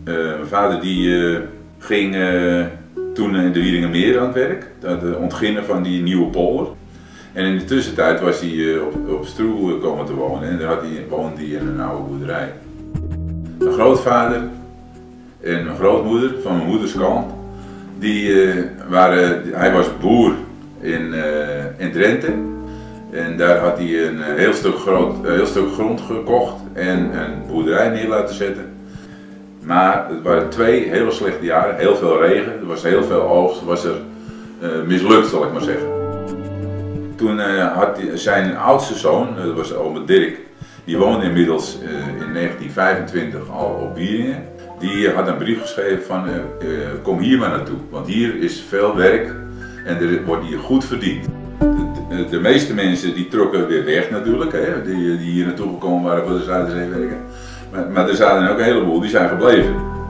Mijn vader die ging toen in de Wieringermeer aan het werk, het ontginnen van die nieuwe polder. En in de tussentijd was hij op Stroe komen te wonen en daar woonde hij in een oude boerderij. Mijn grootvader en mijn grootmoeder van mijn moeders kant, hij was boer in Drenthe. En daar had hij een heel stuk grond gekocht en een boerderij neer laten zetten. Maar het waren 2 hele slechte jaren, heel veel regen, er was heel veel oogst, was er mislukt, zal ik maar zeggen. Toen had zijn oudste zoon, dat was oma Dirk, die woonde inmiddels in 1925 al op Wieringen. Die had een brief geschreven van kom hier maar naartoe, want hier is veel werk en er wordt hier goed verdiend. De meeste mensen die trokken weer weg natuurlijk, hè, die hier naartoe gekomen waren voor de Zuiderzee werken. Maar er zaten ook een heleboel die zijn gebleven.